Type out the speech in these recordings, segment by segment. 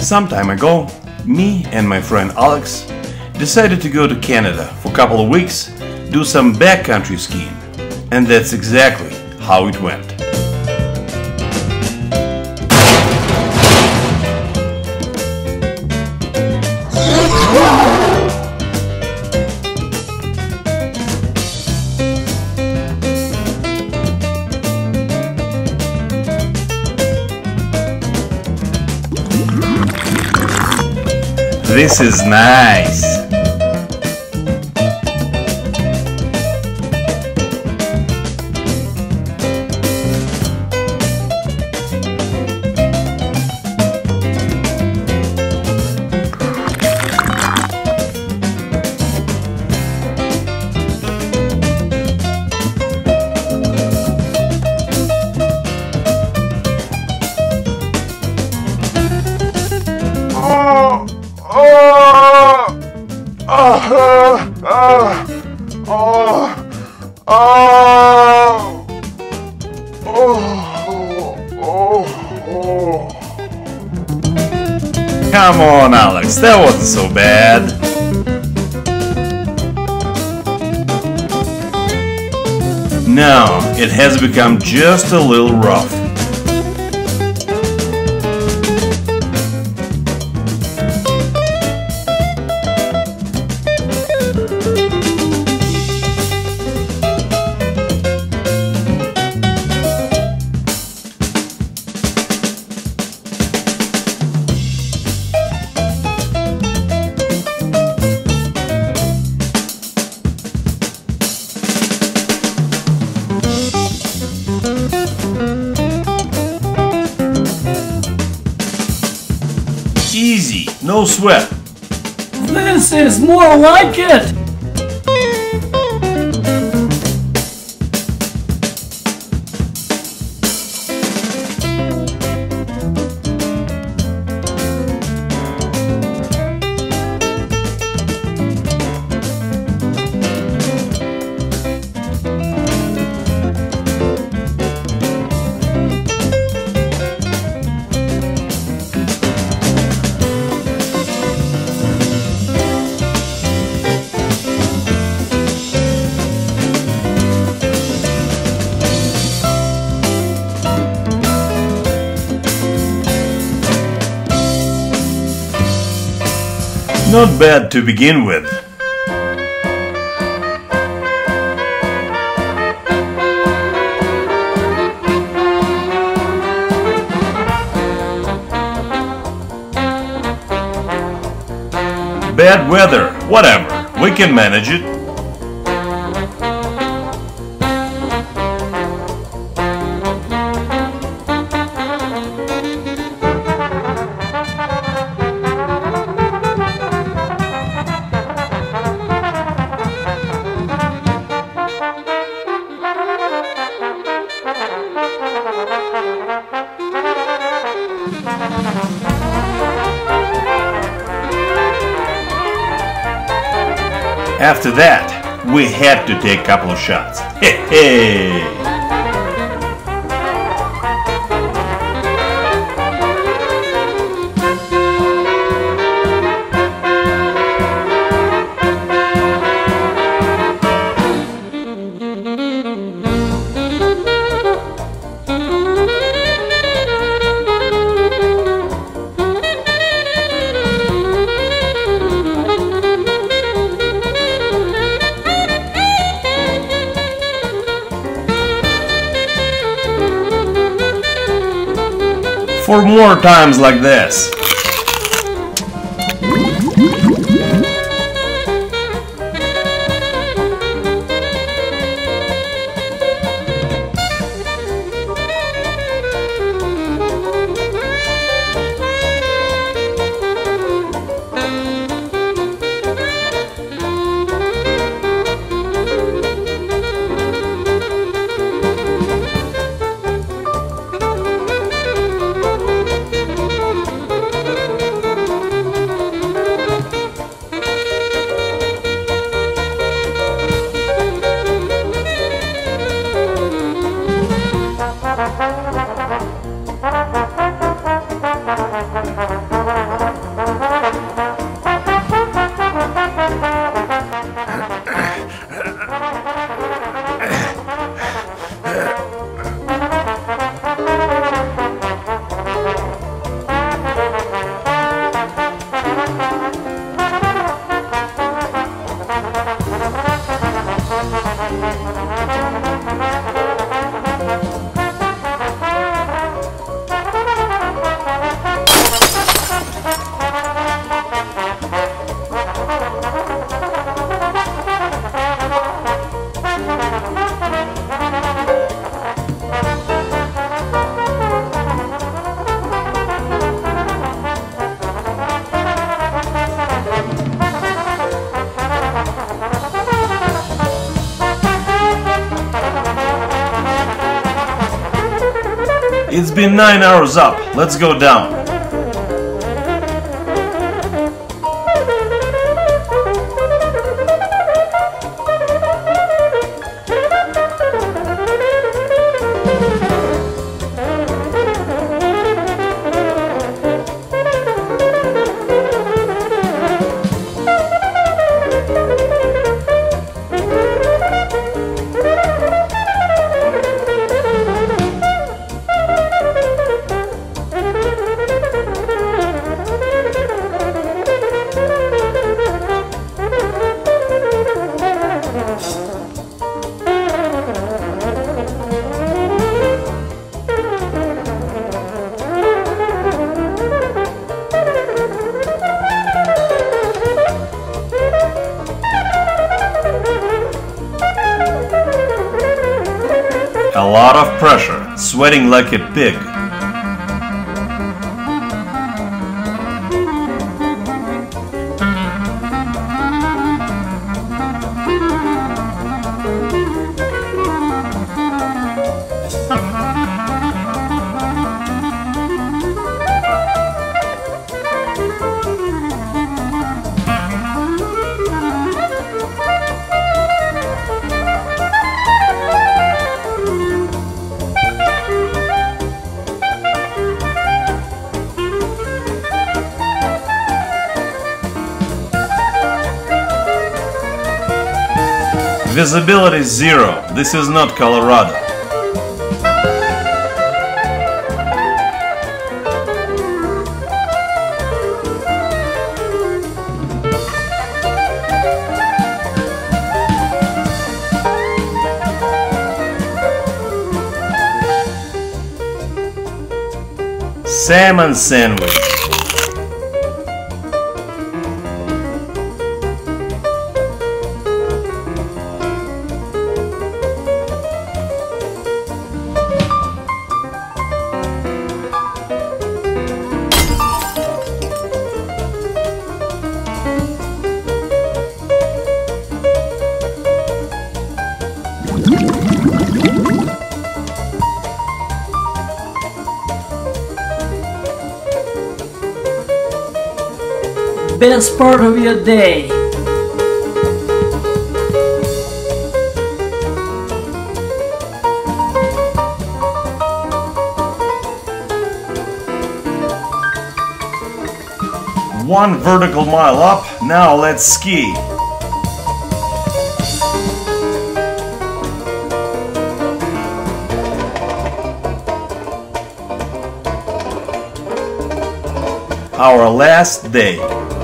Some time ago, me and my friend Alex decided to go to Canada for a couple of weeks, do some backcountry skiing. And that's exactly how it went. This is nice. Come on, Alex, that wasn't so bad. Now, it has become just a little rough. Easy, no sweat. This is more like it! Not bad to begin with. Bad weather, whatever, we can manage it. After that, we had to take a couple of shots. Hey, hey! For more times like this. It's been 9 hours up. Let's go down. A lot of pressure, sweating like a pig. Visibility zero. This is not Colorado. Salmon sandwich. Best part of your day. One vertical mile up, now let's ski. Our last day.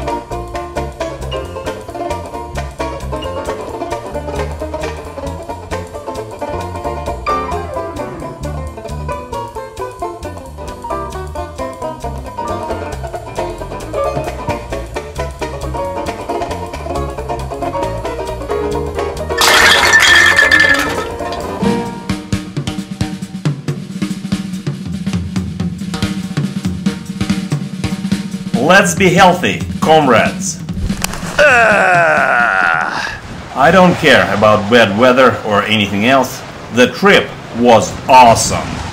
Let's be healthy, comrades. I don't care about bad weather or anything else. The trip was awesome.